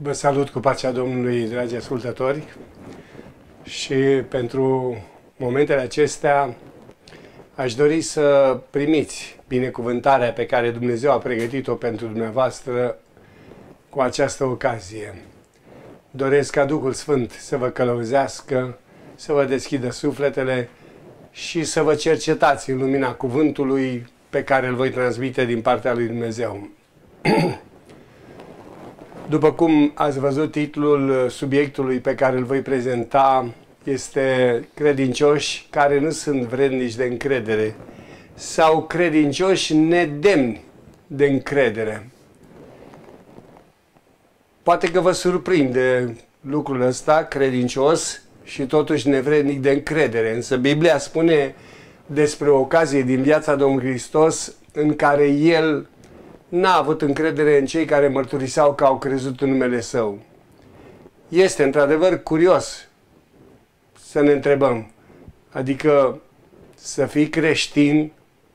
Vă salut cu pacea Domnului, dragi ascultători, și pentru momentele acestea aș dori să primiți binecuvântarea pe care Dumnezeu a pregătit-o pentru dumneavoastră cu această ocazie. Doresc ca Duhul Sfânt să vă călăuzească, să vă deschidă sufletele și să vă cercetați în lumina cuvântului pe care îl voi transmite din partea lui Dumnezeu. După cum ați văzut, titlul subiectului pe care îl voi prezenta este credincioși care nu sunt vrednici de încredere sau credincioși nedemni de încredere. Poate că vă surprinde lucrul ăsta, credincios și totuși nevrednic de încredere, însă Biblia spune despre o ocazie din viața Domnului Hristos în care El n-a avut încredere în cei care mărturiseau că au crezut în numele Său. Este într-adevăr curios să ne întrebăm, adică să fii creștin,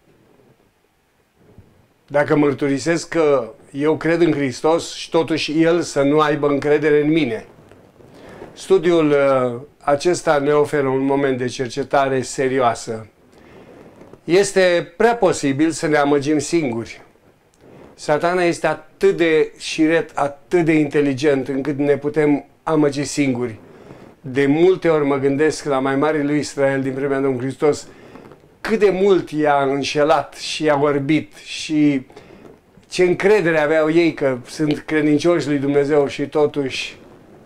dacă mărturisesc că eu cred în Hristos și totuși El să nu aibă încredere în mine. Studiul acesta ne oferă un moment de cercetare serioasă. Este prea posibil să ne amăgim singuri. Satana este atât de șiret, atât de inteligent, încât ne putem amăgi singuri. De multe ori mă gândesc la mai mare lui Israel din vremea Domnului Hristos, cât de mult i-a înșelat și i-a orbit și ce încredere aveau ei că sunt credincioși lui Dumnezeu și totuși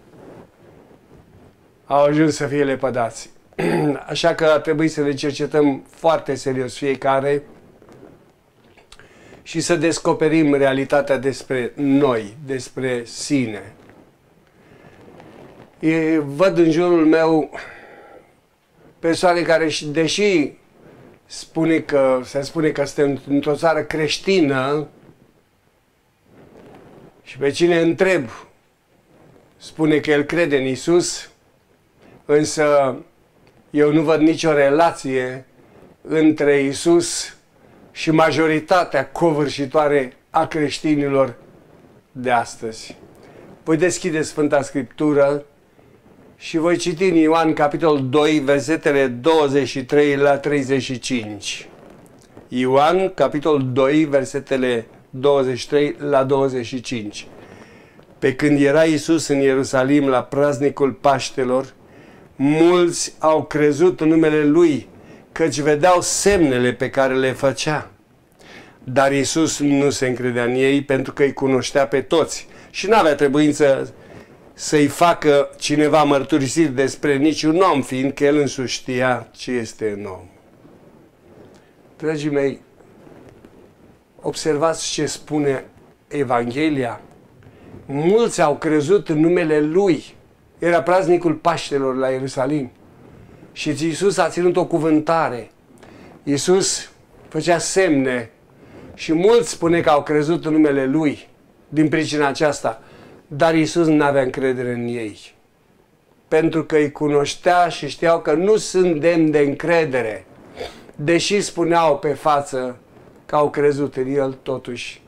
au ajuns să fie lepădați. Așa că ar trebui să ne cercetăm foarte serios fiecare și să descoperim realitatea despre noi, despre sine. Văd în jurul meu persoane care, deși se spune că suntem într-o țară creștină, și pe cine întreb spune că el crede în Iisus, însă eu nu văd nicio relație între Iisus și majoritatea covârșitoare a creștinilor de astăzi. Voi deschide Sfânta Scriptură și voi citi în Ioan, capitolul 2, versetele 23 la 35. Ioan, capitolul 2, versetele 23 la 25. Pe când era Iisus în Ierusalim la praznicul Paștelor, mulți au crezut în numele Lui, căci vedeau semnele pe care le făcea. Dar Iisus nu se încredea în ei pentru că îi cunoștea pe toți și n-avea trebuință să-i facă cineva mărturisiri despre niciun om, fiindcă El însuși știa ce este în om. Dragii mei, observați ce spune Evanghelia. Mulți au crezut în numele Lui. Era praznicul Paștelor la Ierusalim. Și Iisus a ținut o cuvântare. Iisus făcea semne și mulți spune că au crezut în numele Lui din pricina aceasta. Dar Iisus nu avea încredere în ei. Pentru că îi cunoștea și știau că nu sunt demni de încredere. Deși spuneau pe față că au crezut în El, totuși.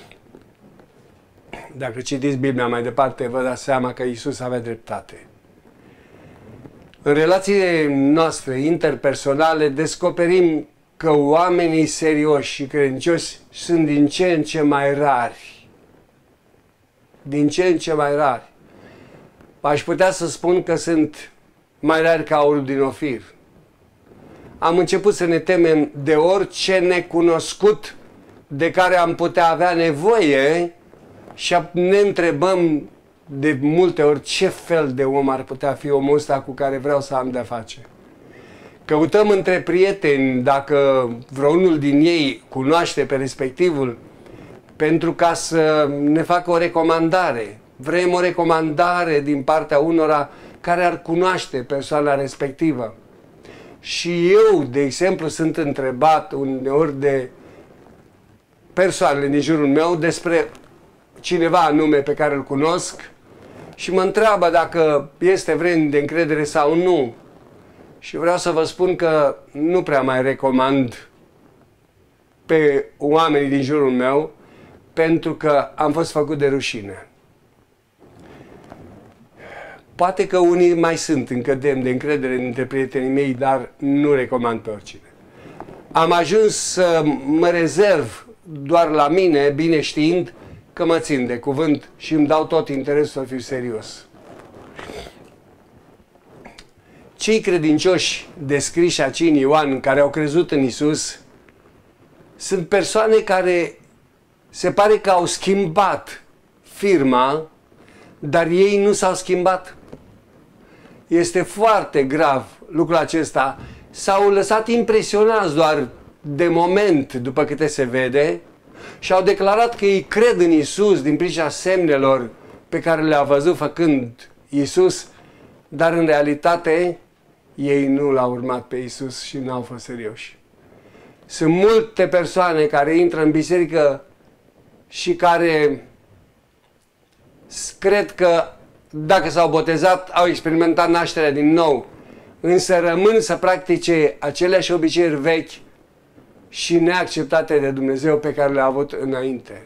Dacă citiți Biblia mai departe, vă dați seama că Iisus avea dreptate. În relațiile noastre interpersonale descoperim că oamenii serioși și credincioși sunt din ce în ce mai rari. Din ce în ce mai rari. Aș putea să spun că sunt mai rari ca aurul din Ofir. Am început să ne temem de orice necunoscut de care am putea avea nevoie și ne întrebăm de multe ori ce fel de om ar putea fi omul ăsta cu care vreau să am de-a face. Căutăm între prieteni dacă vreunul din ei cunoaște pe respectivul pentru ca să ne facă o recomandare. Vrem o recomandare din partea unora care ar cunoaște persoana respectivă. Și eu, de exemplu, sunt întrebat uneori de persoanele din jurul meu despre cineva anume pe care îl cunosc și mă întreabă dacă este vrednic de încredere sau nu. Și vreau să vă spun că nu prea mai recomand pe oamenii din jurul meu pentru că am fost făcut de rușine. Poate că unii mai sunt încă demni de încredere dintre prietenii mei, dar nu recomand pe oricine. Am ajuns să mă rezerv doar la mine, bine știind că mă țin de cuvânt și îmi dau tot interesul să fiu serios. Cei credincioși descriși aici în Ioan, care au crezut în Isus, sunt persoane care se pare că au schimbat firma, dar ei nu s-au schimbat. Este foarte grav lucrul acesta. S-au lăsat impresionați doar de moment, după câte se vede, și au declarat că ei cred în Isus din pricina semnelor pe care le-a văzut făcând Isus, dar în realitate ei nu l-au urmat pe Isus și n-au fost serioși. Sunt multe persoane care intră în biserică și care cred că dacă s-au botezat, au experimentat nașterea din nou, însă rămân să practice aceleași obiceiuri vechi și neacceptate de Dumnezeu pe care le-a avut înainte.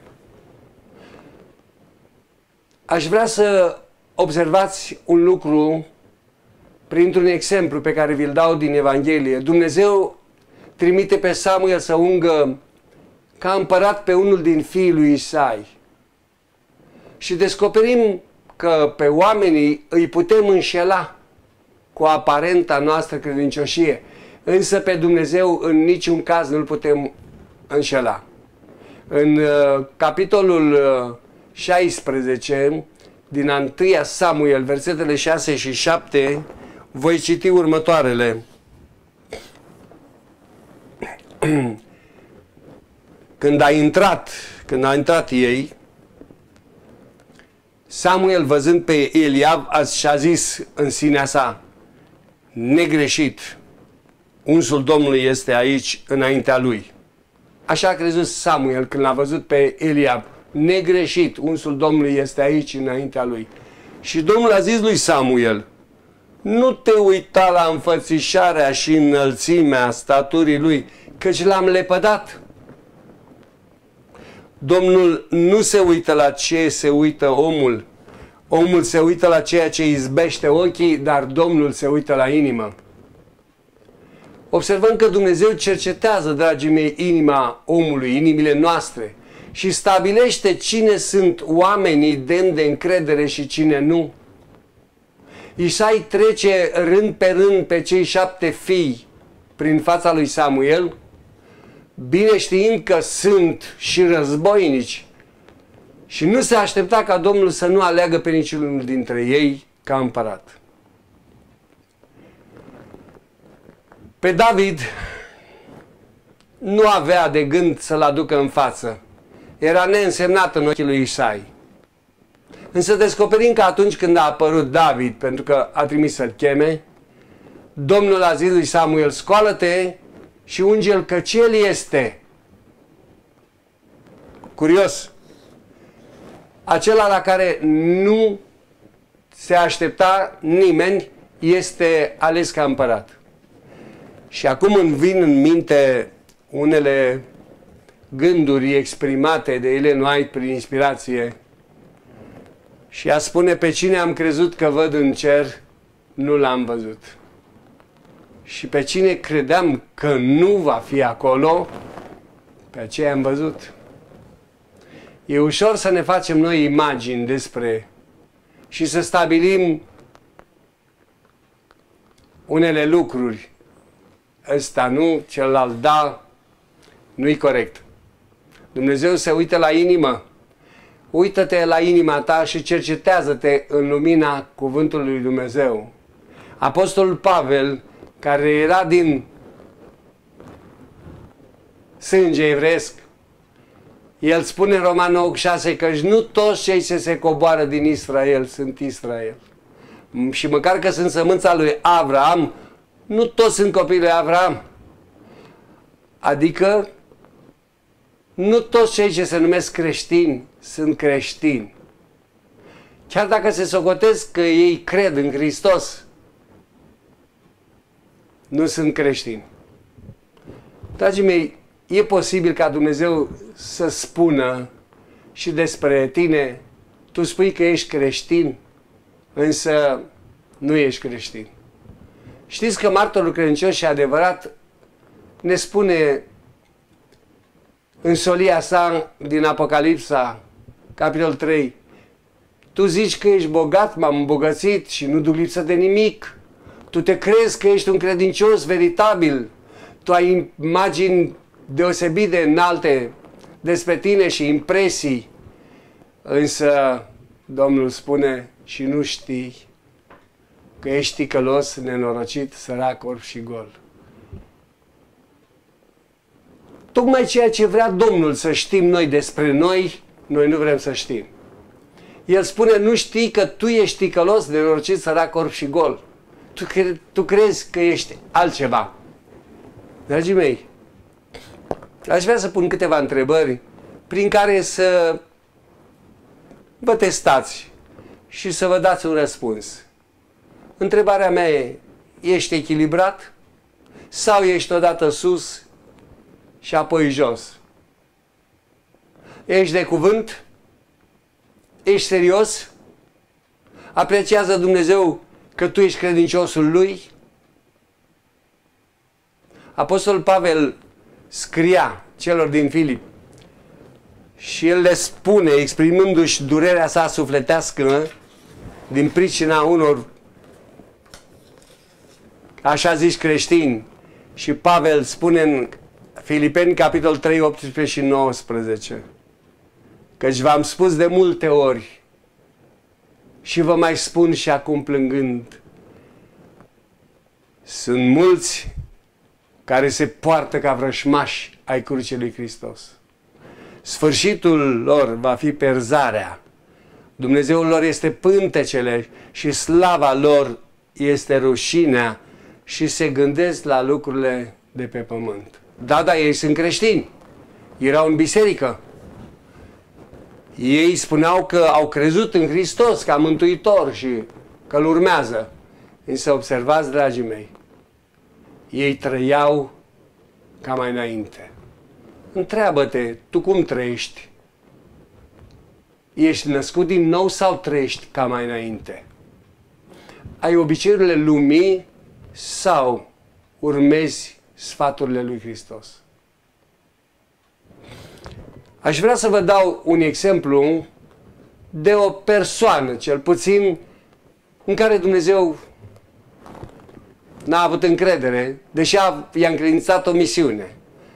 Aș vrea să observați un lucru printr-un exemplu pe care vi-l dau din Evanghelie. Dumnezeu trimite pe Samuel să ungă ca împărat pe unul din fiii lui Isai. Și descoperim că pe oamenii îi putem înșela cu aparenta noastră credincioșie, însă pe Dumnezeu în niciun caz nu-L putem înșela. În capitolul 16 din 1 Samuel, versetele 6 și 7, voi citi următoarele. Când a intrat ei, Samuel, văzând pe Eliab, și-a zis în sinea sa, negreșit, unsul Domnului este aici înaintea lui. Așa a crezut Samuel când l-a văzut pe Eliab, negreșit, unsul Domnului este aici înaintea lui. Și Domnul a zis lui Samuel, nu te uita la înfățișarea și înălțimea staturii lui, căci l-am lepădat. Domnul nu se uită la ce se uită omul. Omul se uită la ceea ce izbește ochii, dar Domnul se uită la inimă. Observăm că Dumnezeu cercetează, dragii mei, inima omului, inimile noastre și stabilește cine sunt oamenii demni de încredere și cine nu. Isai trece rând pe rând pe cei 7 fii prin fața lui Samuel, bine știind că sunt și războinici, și nu se aștepta ca Domnul să nu aleagă pe niciunul dintre ei ca împărat. Pe David nu avea de gând să-l aducă în față. Era neînsemnat în ochii lui Isai. Însă descoperim că atunci când a apărut David, pentru că a trimis să-l cheme, Domnul a zis lui Samuel, scoală-te și unge-l, căci el este. Curios. Acela la care nu se aștepta nimeni este ales ca împărat. Și acum îmi vin în minte unele gânduri exprimate de Ellen White prin inspirație și a spune, pe cine am crezut că văd în cer, nu l-am văzut. Și pe cine credeam că nu va fi acolo, pe aceea am văzut. E ușor să ne facem noi imagini despre și să stabilim unele lucruri. Ăsta nu, celălalt da, nu-i corect. Dumnezeu se uită la inimă. Uită-te la inima ta și cercetează-te în lumina cuvântului lui Dumnezeu. Apostolul Pavel, care era din sânge evreiesc, el spune în Roman 9:6 că nu toți cei ce se coboară din Israel sunt Israel. Și măcar că sunt sămânța lui Avram, nu toți sunt copiii lui Avram. Adică nu toți cei ce se numesc creștini sunt creștini. Chiar dacă se socotesc că ei cred în Hristos, nu sunt creștini. Dragii mei, e posibil ca Dumnezeu să spună și despre tine, tu spui că ești creștin, însă nu ești creștin. Știți că martorul credincios și adevărat ne spune în solia sa din Apocalipsa, capitolul 3, tu zici că ești bogat, m-am îmbogățit și nu duc lipsă de nimic. Tu te crezi că ești un credincios veritabil. Tu ai imagini deosebit de înalte despre tine și impresii. Însă Domnul spune și nu știi că ești ticălos, nenorocit, sărac, orb și gol. Tocmai ceea ce vrea Domnul să știm noi despre noi, noi nu vrem să știm. El spune, nu știi că tu ești ticălos, nenorocit, sărac, orb și gol. Tu crezi că ești altceva. Dragii mei, aș vrea să pun câteva întrebări prin care să vă testați și să vă dați un răspuns. Întrebarea mea e, ești echilibrat? Sau ești odată sus și apoi jos? Ești de cuvânt? Ești serios? Apreciază Dumnezeu că tu ești credinciosul Lui? Apostolul Pavel scria celor din Filip și el le spune, exprimându-și durerea sa sufletească din pricina unor așa zici creștini. Și Pavel spune în Filipeni, capitolul 3, 18 și 19, căci v-am spus de multe ori și vă mai spun și acum plângând, sunt mulți care se poartă ca vrășmași ai crucii lui Hristos. Sfârșitul lor va fi perzarea. Dumnezeul lor este pântecele și slava lor este rușinea și se gândesc la lucrurile de pe pământ. Da, ei sunt creștini. Erau în biserică. Ei spuneau că au crezut în Hristos ca mântuitor și că îl urmează. Însă observați, dragii mei, ei trăiau ca mai înainte. Întreabă-te, tu cum trăiești? Ești născut din nou sau trăiești ca mai înainte? Ai obiceiurile lumii sau urmezi sfaturile lui Hristos? Aș vrea să vă dau un exemplu de o persoană, cel puțin, în care Dumnezeu n-a avut încredere, deși i-a încredințat o misiune.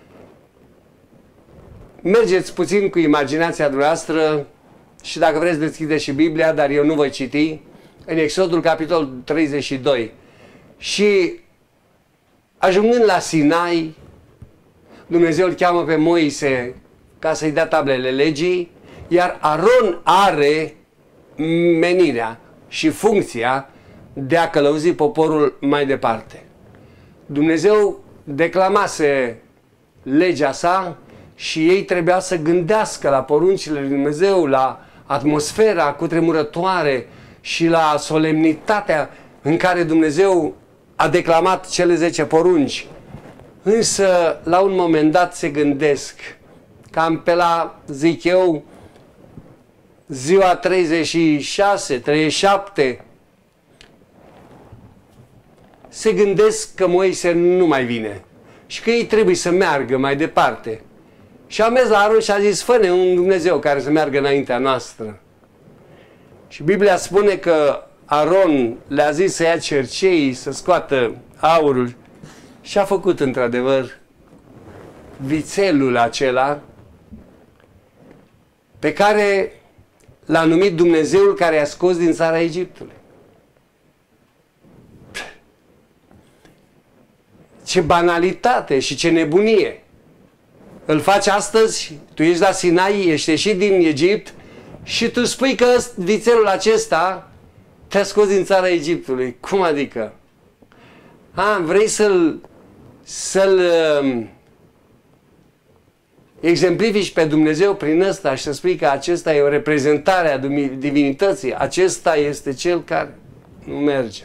Mergeți puțin cu imaginația dumneavoastră și dacă vreți deschideți și Biblia, dar eu nu voi citi, în Exodul capitolul 32. Și ajungând la Sinai, Dumnezeu îl cheamă pe Moise ca să-i dea tablele legii, iar Aron are menirea și funcția de a călăuzi poporul mai departe. Dumnezeu declamase legea sa și ei trebuia să gândească la poruncile lui Dumnezeu, la atmosfera cutremurătoare și la solemnitatea în care Dumnezeu a declamat cele 10 porunci. Însă, la un moment dat se gândesc, cam pe la, zic eu, ziua 36, 37, se gândesc că Moise nu mai vine și că ei trebuie să meargă mai departe. Și a mers la Aron și a zis, fă-ne un Dumnezeu care să meargă înaintea noastră. Și Biblia spune că Aron le-a zis să ia cerceii, să scoată aurul și a făcut într-adevăr vițelul acela pe care l-a numit Dumnezeul care a scos din țara Egiptului. Ce banalitate și ce nebunie! Îl faci astăzi, tu ești la Sinai, ești ieșit din Egipt și tu spui că vițelul acesta te-a scos din țara Egiptului. Cum adică? Vrei să-l exemplifici pe Dumnezeu prin ăsta și să spui că acesta e o reprezentare a divinității. Acesta este cel care nu merge.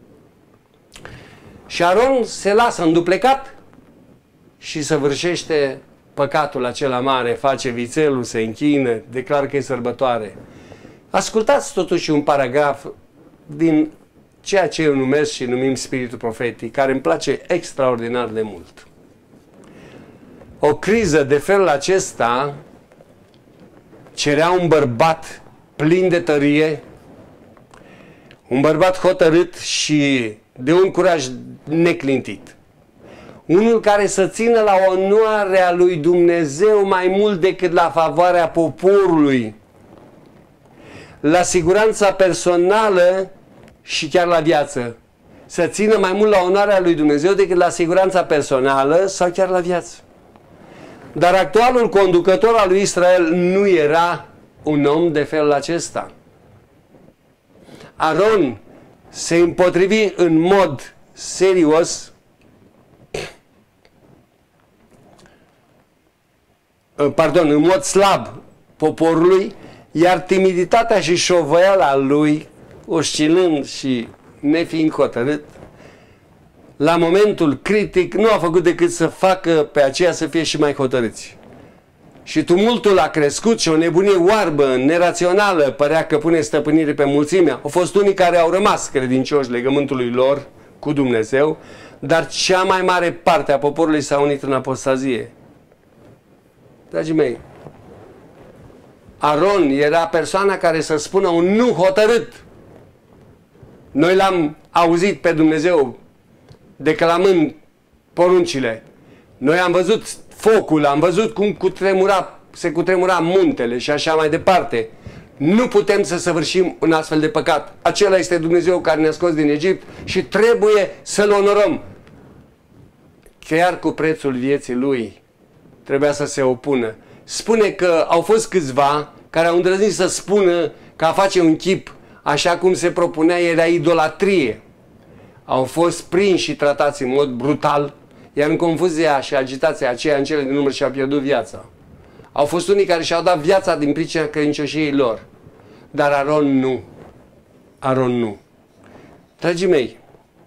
Și Aron se lasă înduplecat și săvârșește păcatul acela mare, face vițelul, se închină, declară că e sărbătoare. Ascultați totuși un paragraf din ceea ce eu numesc și numim spiritul profetic, care îmi place extraordinar de mult. O criză de felul acesta cerea un bărbat plin de tărie, un bărbat hotărât și de un curaj neclintit. Unul care să țină la onoarea lui Dumnezeu mai mult decât la favoarea poporului, la siguranța personală și chiar la viață. Să țină mai mult la onoarea lui Dumnezeu decât la siguranța personală sau chiar la viață. Dar actualul conducător al lui Israel nu era un om de felul acesta. Aron se împotrivi în mod serios în mod slab poporului, iar timiditatea și șovăiala lui, oscilând și nefiind hotărât, la momentul critic nu a făcut decât să facă pe aceea să fie și mai hotărâți. Și tumultul a crescut și o nebunie oarbă, nerațională, părea că pune stăpânire pe mulțime. Au fost unii care au rămas credincioși legământului lor cu Dumnezeu, dar cea mai mare parte a poporului s-a unit în apostazie. Dragii mei, Aron era persoana care să spună un nu hotărât. Noi l-am auzit pe Dumnezeu declamând poruncile. Noi am văzut focul, am văzut cum se cutremura muntele și așa mai departe. Nu putem să săvârșim un astfel de păcat. Acela este Dumnezeu care ne-a scos din Egipt și trebuie să-L onorăm. Chiar cu prețul vieții Lui trebuia să se opună. Spune că au fost câțiva care au îndrăznit să spună că a face un chip așa cum se propunea era idolatrie. Au fost prinși și tratați în mod brutal, iar în confuzia și agitația aceea în cele din urmă și-au pierdut viața. Au fost unii care și-au dat viața din pricina credincioșiei lor. Dar Aron nu. Aron nu. Dragii mei,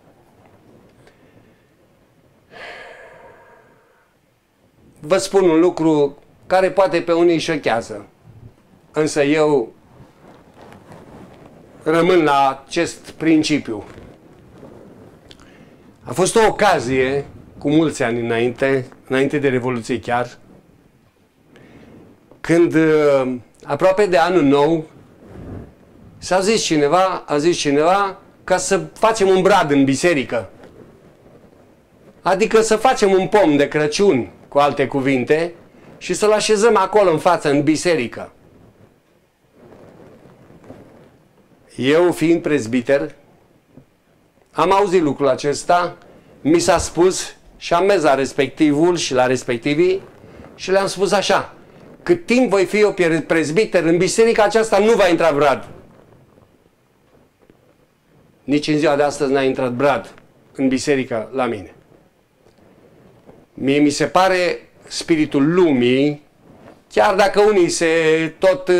vă spun un lucru care poate pe unii șochează. Însă eu rămân la acest principiu. A fost o ocazie, cu mulți ani înainte de Revoluție chiar, când aproape de anul nou a zis cineva ca să facem un brad în biserică. Adică să facem un pom de Crăciun, cu alte cuvinte, și să-l așezăm acolo în față, în biserică. Eu, fiind prezbiter, am auzit lucrul acesta, mi s-a spus și am mers la respectivul și la respectivii și le-am spus așa: cât timp voi fi eu prezbiter, în biserica aceasta nu va intra brad. Nici în ziua de astăzi n-a intrat brad în biserică la mine. Mie mi se pare spiritul lumii, chiar dacă unii se tot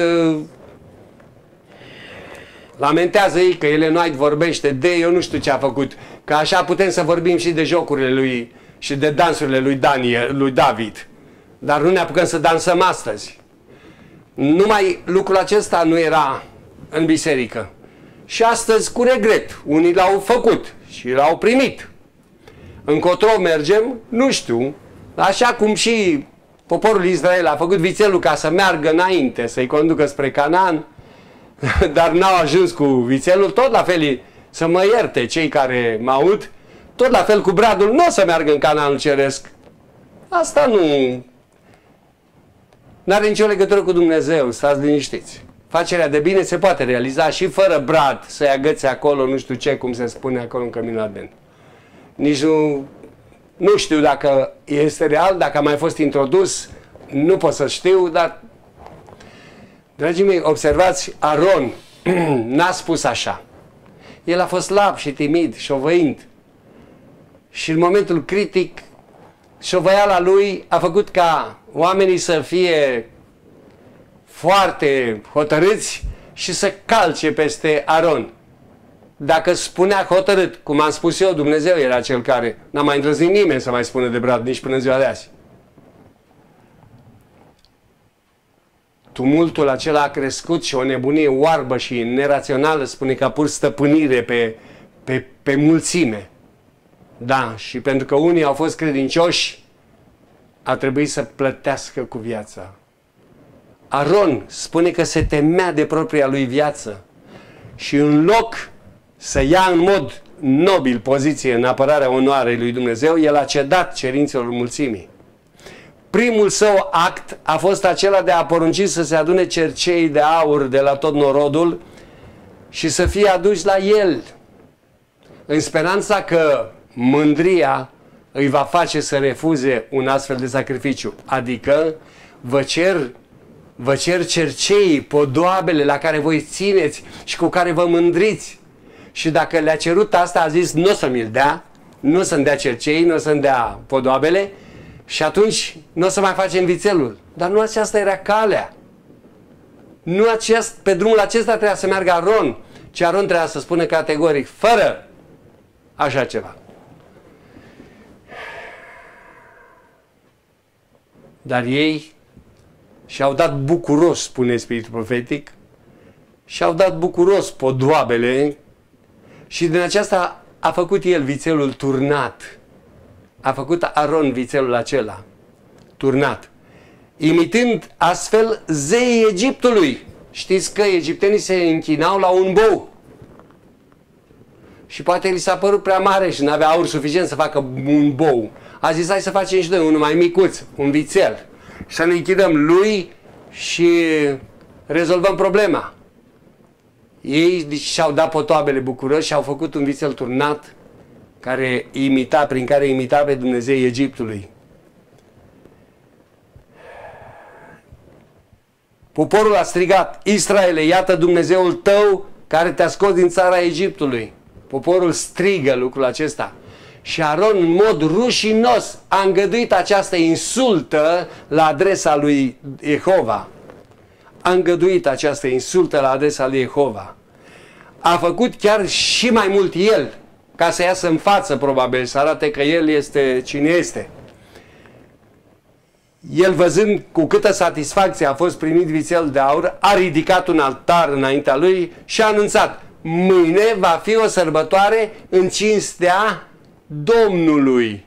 lamentează ei că Ellen vorbește de, eu nu știu ce a făcut, că așa putem să vorbim și de jocurile lui și de dansurile lui David. Dar nu ne apucăm să dansăm astăzi. Numai lucrul acesta nu era în biserică. Și astăzi, cu regret, unii l-au făcut și l-au primit. Încotro mergem, nu știu, așa cum și poporul Israel a făcut vițelul ca să meargă înainte, să-i conducă spre Canaan, dar n-au ajuns cu vițelul, tot la fel, să mă ierte cei care mă aud, tot la fel cu bradul, nu o să meargă în Canaanul ceresc. Asta nu are nicio legătură cu Dumnezeu, stați liniștiți. Facerea de bine se poate realiza și fără brad, să-i agăți acolo, nu știu ce, cum se spune acolo în Căminul Advent. Nici nu știu dacă este real, dacă a mai fost introdus, nu pot să știu, dar, dragii mei, observați, Aron n-a spus așa. El a fost slab și timid, șovăind. Și în momentul critic, șovăiala lui a făcut ca oamenii să fie foarte hotărâți și să calce peste Aron. Dacă spunea hotărât, cum am spus eu, Dumnezeu era cel care n-a mai îndrăznit nimeni să mai spună de brad, nici până în ziua de azi. Tumultul acela a crescut și o nebunie oarbă și nerațională, spune că a pus stăpânire pe mulțime. Da, și pentru că unii au fost credincioși, a trebuit să plătească cu viața. Aron spune că se temea de propria lui viață și în loc să ia în mod nobil poziție în apărarea onoarei lui Dumnezeu, el a cedat cerințelor mulțimii. Primul său act a fost acela de a porunci să se adune cercei de aur de la tot norodul și să fie aduși la el, în speranța că mândria îi va face să refuze un astfel de sacrificiu. Adică vă cer cerceii, podoabele la care voi țineți și cu care vă mândriți. Și dacă le-a cerut asta, a zis, nu o să mi-l dea, nu o să-mi dea cerceii, nu o să-mi dea podoabele și atunci nu o să mai facem vițelul. Dar nu aceasta era calea. Nu pe drumul acesta trebuia să meargă Aron, ci Aron trebuia să spună categoric, fără așa ceva. Dar ei și-au dat bucuros, spune spiritul profetic, și-au dat bucuros podoabele și din aceasta a făcut el vițelul turnat. A făcut Aron vițelul acela turnat, imitând astfel zeii Egiptului. Știți că egiptenii se închinau la un bou. Și poate li s-a părut prea mare și n-avea aur suficient să facă un bou. A zis, hai să facem și noi unul mai micuț, un vițel. Și să ne închidăm lui și rezolvăm problema. Ei și-au dat potoabele bucuroși și au făcut un vițel turnat prin care imita pe Dumnezeii Egiptului. Poporul a strigat, Israele, iată Dumnezeul tău care te-a scos din țara Egiptului. Poporul strigă lucrul acesta. Și Aron, în mod rușinos, a îngăduit această insultă la adresa lui Jehova. A îngăduit această insultă la adresa lui Jehova. A făcut chiar și mai mult el, ca să iasă în față, probabil, să arate că el este cine este. El, văzând cu câtă satisfacție a fost primit vițel de aur, a ridicat un altar înaintea lui și a anunțat, mâine va fi o sărbătoare în cinstea Domnului.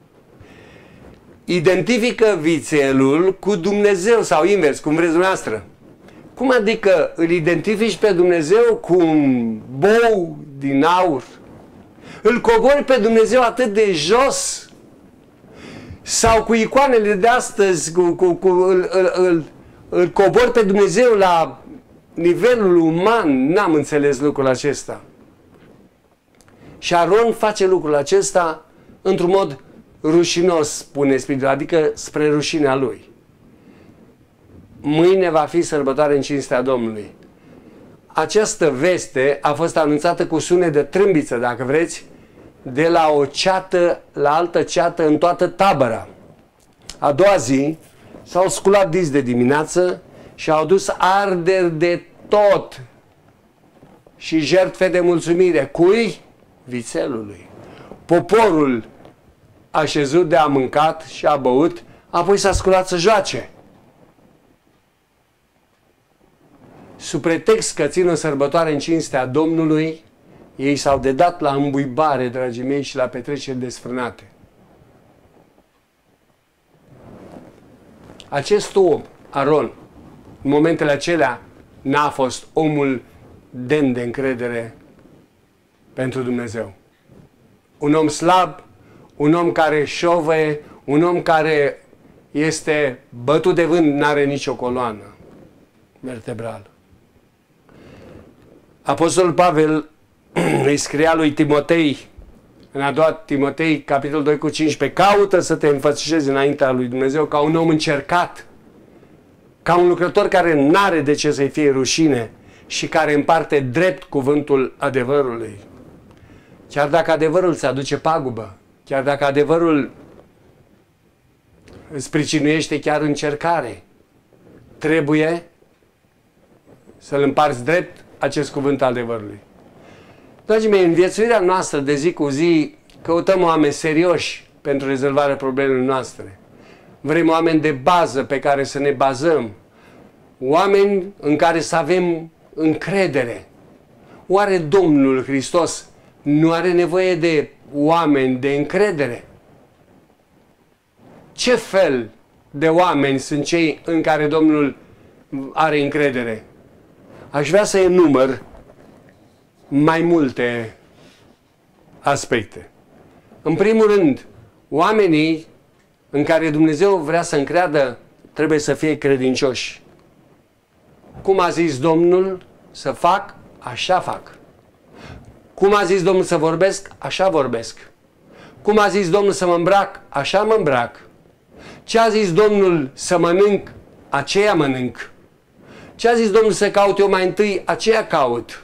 Identifică vițelul cu Dumnezeu sau invers, cum vreți dumneavoastră. Cum adică îl identifici pe Dumnezeu cu un bou din aur? Îl cobori pe Dumnezeu atât de jos? Sau cu icoanele de astăzi îl cobori pe Dumnezeu la nivelul uman? N-am înțeles lucrul acesta. Și Aron face lucrul acesta într-un mod rușinos, spune Spiritul, adică spre rușinea lui. Mâine va fi sărbătoare în cinstea Domnului. Această veste a fost anunțată cu sunet de trâmbiță, dacă vreți, de la o ceată la altă ceată în toată tabăra. A doua zi s-au sculat dis de dimineață și au dus arderi de tot și jertfe de mulțumire. Cui? Vițelului. Poporul a șezut de a mâncat și a băut, apoi s-a sculat să joace. Sub pretext că țin o sărbătoare în cinstea Domnului, ei s-au dedat la îmbuibare, dragii mei, și la petreceri desfrânate. Acest om, Aron, în momentele acelea, n-a fost omul demn de încredere pentru Dumnezeu. Un om slab, un om care șovăie, un om care este bătut de vânt, n-are nicio coloană vertebrală. Apostolul Pavel îi scria lui Timotei, în a doua Timotei, capitolul 2 cu 15, caută să te înfățișezi înaintea lui Dumnezeu ca un om încercat, ca un lucrător care n-are de ce să-i fie rușine și care împarte drept cuvântul adevărului. Chiar dacă adevărul îți aduce pagubă, chiar dacă adevărul îți pricinuiește chiar încercare, trebuie să-l împarți drept acest cuvânt al adevărului. Dragii mei, în viețuirea noastră de zi cu zi căutăm oameni serioși pentru rezolvarea problemelor noastre. Vrem oameni de bază pe care să ne bazăm. Oameni în care să avem încredere. Oare Domnul Hristos nu are nevoie de oameni de încredere. Ce fel de oameni sunt cei în care Domnul are încredere? Aș vrea să enumăr mai multe aspecte. În primul rând, oamenii în care Dumnezeu vrea să încreadă trebuie să fie credincioși. Cum a zis Domnul să fac, așa fac. Cum a zis Domnul să vorbesc, așa vorbesc. Cum a zis Domnul să mă îmbrac, așa mă îmbrac. Ce a zis Domnul să mănânc, aceea mănânc. Ce a zis Domnul să caut eu mai întâi, aceea caut.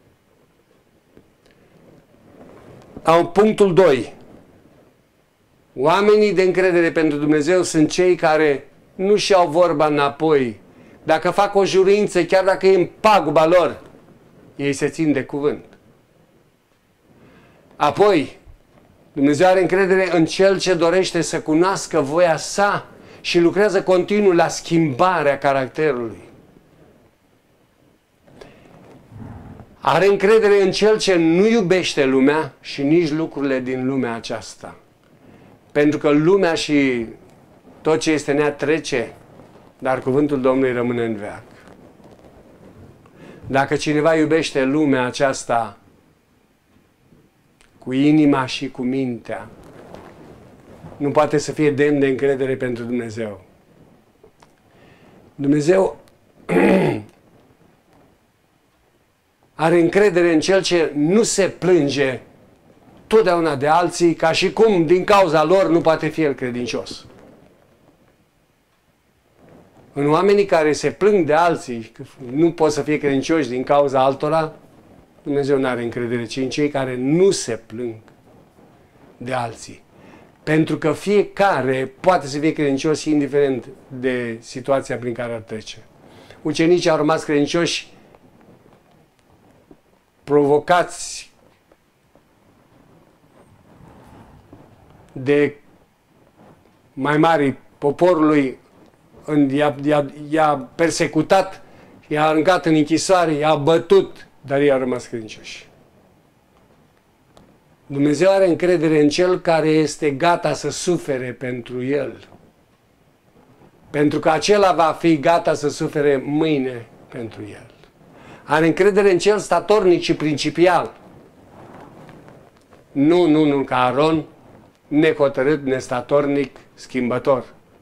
Punctul 2. Oamenii de încredere pentru Dumnezeu sunt cei care nu-și iau vorba înapoi. Dacă fac o jurință, chiar dacă e în paguba lor, ei se țin de cuvânt. Apoi, Dumnezeu are încredere în Cel ce dorește să cunoască voia sa și lucrează continuu la schimbarea caracterului. Are încredere în Cel ce nu iubește lumea și nici lucrurile din lumea aceasta. Pentru că lumea și tot ce este în ea trece, dar cuvântul Domnului rămâne în veac. Dacă cineva iubește lumea aceasta cu inima și cu mintea, nu poate să fie demn de încredere pentru Dumnezeu. Dumnezeu are încredere în Cel ce nu se plânge totdeauna de alții, ca și cum din cauza lor nu poate fi el credincios. În oamenii care se plâng de alții, că nu pot să fie credincioși din cauza altora, Dumnezeu nu are încredere, ci în cei care nu se plâng de alții. Pentru că fiecare poate să fie credincios indiferent de situația prin care ar trece. Ucenicii au rămas credincioși provocați de mai mari poporului, i-a persecutat, i-a aruncat în închisoare, i-a bătut, dar ei au rămas credincioși. Dumnezeu are încredere în Cel care este gata să sufere pentru El. Pentru că acela va fi gata să sufere mâine pentru El. Are încredere în Cel statornic și principial. Nu ca Aron, nehotărât, nestatornic, schimbător.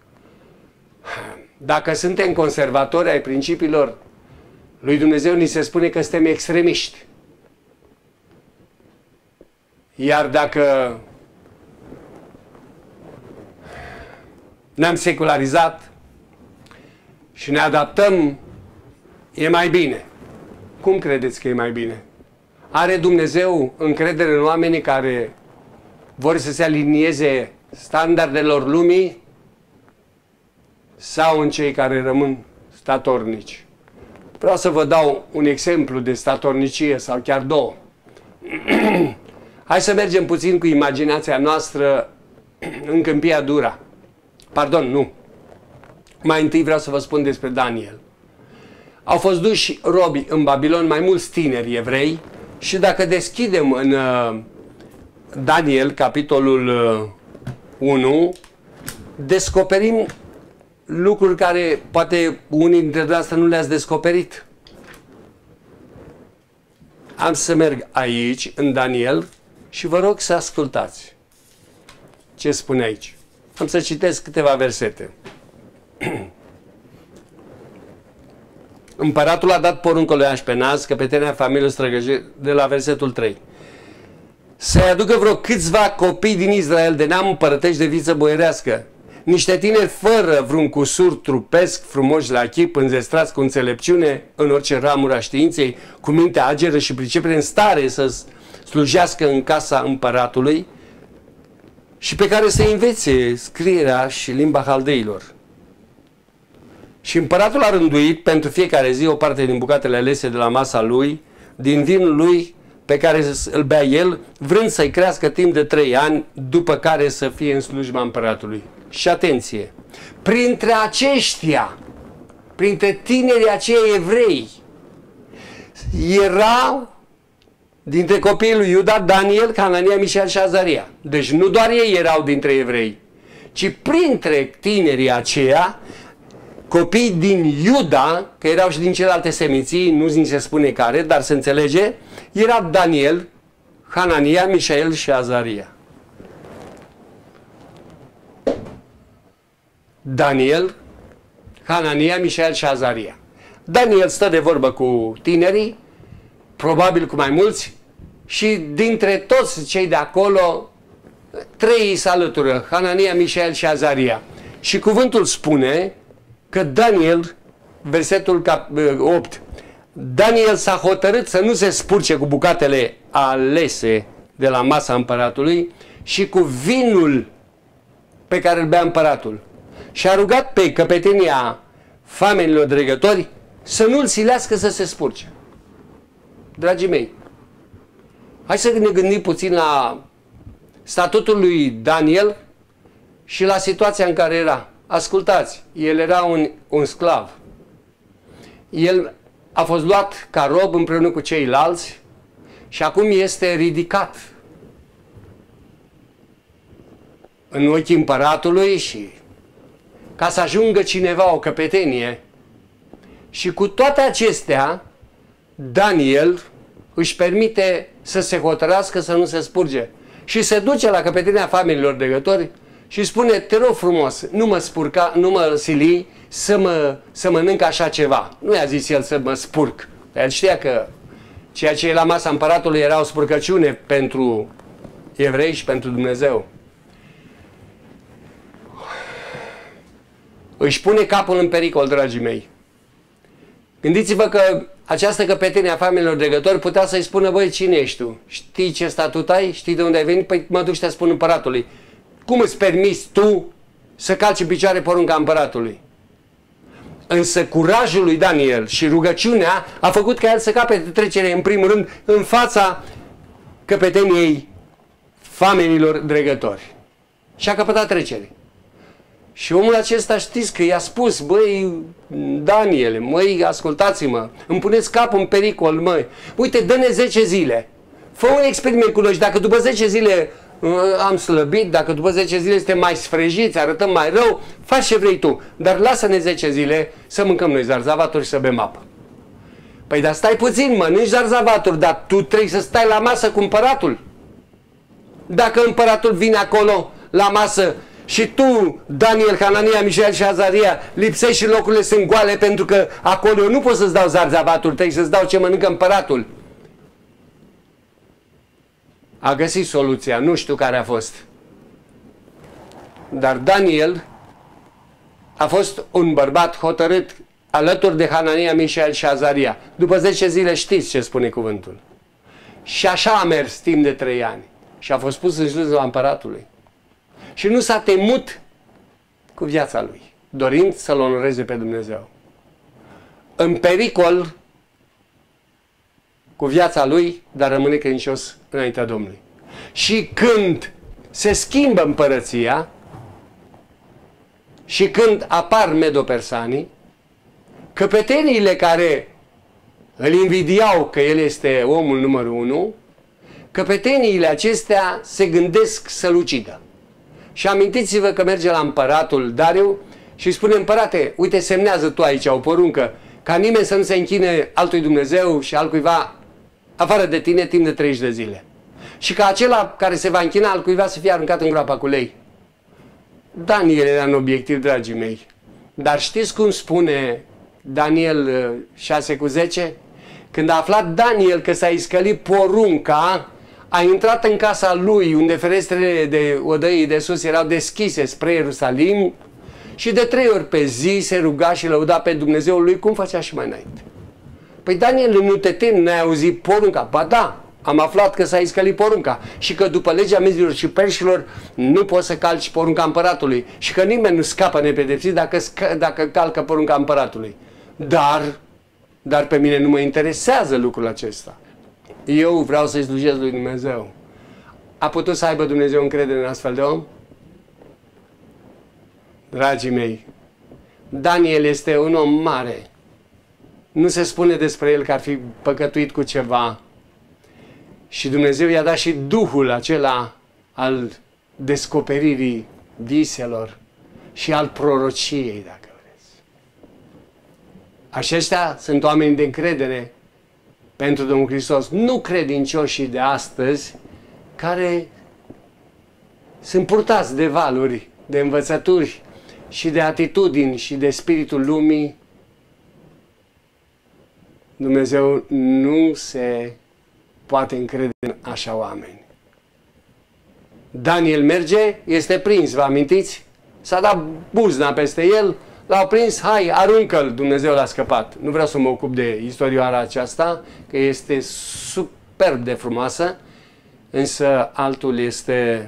Dacă suntem conservatori ai principiilor lui Dumnezeu, ni se spune că suntem extremiști. Iar dacă ne-am secularizat și ne adaptăm, e mai bine. Cum credeți că e mai bine? Are Dumnezeu încredere în oamenii care vor să se alinieze standardelor lumii sau în cei care rămân statornici? Vreau să vă dau un exemplu de statornicie sau chiar două. Hai să mergem puțin cu imaginația noastră în Câmpia Dura. Pardon, nu. Mai întâi vreau să vă spun despre Daniel. Au fost duși robi în Babilon mai mulți tineri evrei și dacă deschidem în Daniel, capitolul 1, descoperim lucruri care poate unii dintre dumneavoastră nu le-ați descoperit. Am să merg aici, în Daniel, și vă rog să ascultați ce spune aici. Am să citesc câteva versete. Împăratul a dat poruncă lui Așpenaz, căpetenia familiei străgăjești, de la versetul 3. Să-i aducă vreo câțiva copii din Israel de neam împărătești de viță boierească, niște tineri fără vreun cusur trupesc, frumoși la chip, înzestrați cu înțelepciune în orice ramură a științei, cu minte ageră și pricepere, în stare să slujească în casa împăratului și pe care să învețe scrierea și limba haldeilor. Și împăratul a rânduit pentru fiecare zi o parte din bucatele alese de la masa lui, din vinul lui pe care îl bea el, vrând să-i crească timp de 3 ani, după care să fie în slujba împăratului. Și atenție! Printre aceștia, printre tinerii aceia evrei, erau dintre copiii lui Iuda, Daniel, Hanania, Mișael și Azaria. Deci nu doar ei erau dintre evrei, ci printre tinerii aceia, copii din Iuda, că erau și din celelalte seminții, nu ni se spune care, dar se înțelege, era Daniel, Hanania, Mișael și Azaria. Daniel, Hanania, Mișael și Azaria. Daniel stă de vorbă cu tinerii, probabil cu mai mulți, și dintre toți cei de acolo, 3 se alătură, Hanania, Mișael și Azaria. Și cuvântul spune că Daniel, versetul 8, Daniel s-a hotărât să nu se spurce cu bucatele alese de la masa împăratului și cu vinul pe care îl bea împăratul. Și a rugat pe căpetenia famenilor dregători să nu-l silească să se spurce. Dragii mei, hai să ne gândim puțin la statutul lui Daniel și la situația în care era. Ascultați, el era un sclav. El a fost luat ca rob împreună cu ceilalți și acum este ridicat în ochii împăratului și ca să ajungă cineva o căpetenie. Și cu toate acestea, Daniel își permite să se hotărască să nu se spurge. Și se duce la căpetenia familiilor dregători și spune, te rog frumos, nu mă spurca, nu mă sili să mănânc așa ceva. Nu i-a zis el să mă spurc. El știa că ceea ce e la masa împăratului era o spurcăciune pentru evrei și pentru Dumnezeu. Își pune capul în pericol, dragii mei. Gândiți-vă că această căpetenie a familiilor dregători putea să-i spună, băi, cine ești tu? Știi ce statut ai? Știi de unde ai venit? Păi mă duc și te spun împăratului. Cum îți permiți tu să calci în picioare porunca împăratului? Însă curajul lui Daniel și rugăciunea a făcut ca el să capete trecere, în primul rând, în fața căpeteniei famenilor dregători. Și a căpătat trecere. Și omul acesta, știți că i-a spus, băi, Daniel, măi, ascultați-mă, îmi puneți capul în pericol, măi, uite, dă-ne 10 zile, fă un experiment cu noi și dacă după 10 zile am slăbit, dacă după 10 zile suntem mai sfrejiți, arătăm mai rău, faci ce vrei tu, dar lasă-ne 10 zile să mâncăm noi zarzavaturi și să bem apă. Păi dar stai puțin, mănânci zarzavaturi, dar tu trebuie să stai la masă cu împăratul. Dacă împăratul vine acolo la masă și tu, Daniel, Hanania, Mișael și Azaria, lipsești și locurile sunt goale pentru că acolo eu nu pot să-ți dau zarzavaturi, trebuie să-ți dau ce mănâncă împăratul. A găsit soluția, nu știu care a fost. Dar Daniel a fost un bărbat hotărât alături de Hanania, Mișael și Azaria. După 10 zile știți ce spune cuvântul. Și așa a mers timp de 3 ani. Și a fost pus în slujba împăratului. Și nu s-a temut cu viața lui, dorind să-L onoreze pe Dumnezeu. În pericol cu viața lui, dar rămâne credincios înaintea Domnului. Și când se schimbă împărăția și când apar medopersanii, căpeteniile care îl invidiau că el este omul numărul 1, căpeteniile acestea se gândesc să-l ucidă. Și amintiți-vă că merge la împăratul Dariu și îi spune, împărate, uite, semnează tu aici o poruncă, ca nimeni să nu se închine altui Dumnezeu și altcuiva afară de tine timp de 30 de zile. Și ca acela care se va închina altcuiva să fie aruncat în groapa cu lei. Daniel era în obiectiv, dragii mei. Dar știți cum spune Daniel 6:10? Când a aflat Daniel că s-a iscălit porunca, a intrat în casa lui, unde ferestrele de odăii de sus erau deschise spre Ierusalim, și de 3 ori pe zi se ruga și lăuda pe Dumnezeul lui, cum făcea și mai înainte. Păi Daniel, nu te temi, n-ai auzit porunca? Ba da, am aflat că s-a iscălit porunca și că după legea mezilor și perșilor nu poți să calci porunca împăratului și că nimeni nu scapă nepedepsit dacă calcă porunca împăratului. Dar pe mine nu mă interesează lucrul acesta. Eu vreau să-i slujesc lui Dumnezeu. A putut să aibă Dumnezeu încredere în astfel de om? Dragii mei, Daniel este un om mare. Nu se spune despre el că ar fi păcătuit cu ceva. Și Dumnezeu i-a dat și Duhul acela al descoperirii viselor și al prorociei, dacă vreți. Aceștia sunt oameni de încredere pentru Domnul Hristos, nu credincioșii de astăzi, care sunt purtați de valuri, de învățături și de atitudini și de spiritul lumii. Dumnezeu nu se poate încrede în așa oameni. Daniel merge, este prins, vă amintiți? S-a dat buzna peste el, l-au prins, hai, aruncă-l, Dumnezeu l-a scăpat. Nu vreau să mă ocup de istorioara aceasta, că este superb de frumoasă, însă altul este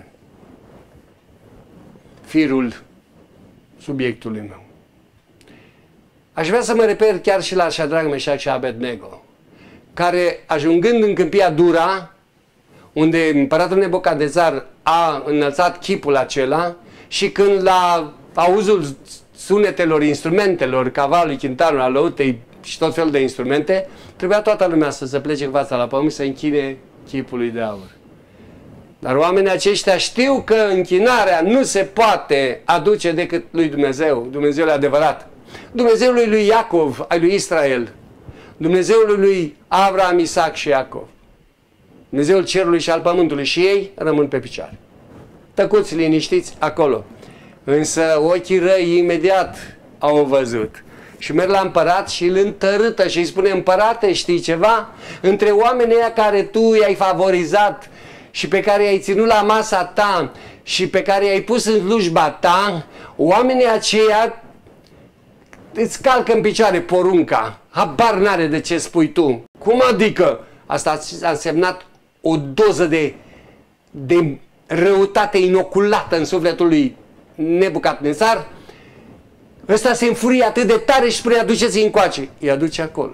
firul subiectului meu. Aș vrea să mă refer chiar și la Șadrac, Meșac și Abednego, care, ajungând în câmpia Dura, unde împăratul Nebucadnețar a înălțat chipul acela, și când la auzul sunetelor instrumentelor, cavalului, chintarului, alăutei și tot felul de instrumente, trebuia toată lumea să se plece cu fața la pământ și să închine chipului de aur. Dar oamenii aceștia știu că închinarea nu se poate aduce decât lui Dumnezeu, Dumnezeul adevărat. Dumnezeului lui Iacov, al lui Israel, Dumnezeului lui Avram, Isaac și Iacov, Dumnezeul cerului și al pământului, și ei rămân pe picioare. Tăcuți, liniștiți acolo. Însă ochii răi imediat au văzut. Și merg la împărat și îl întărâtă și îi spune: împărate, știi ceva? Între oamenii ăia care tu i-ai favorizat și pe care i-ai ținut la masa ta și pe care i-ai pus în slujba ta, oamenii aceia îți calcă în picioare porunca. Habar n-are de ce spui tu. Cum adică? Asta a însemnat o doză de răutate inoculată în sufletul lui Nebucadnețar. Ăsta se înfurie atât de tare și spune: aduceți-i încoace. Îi aduce acolo.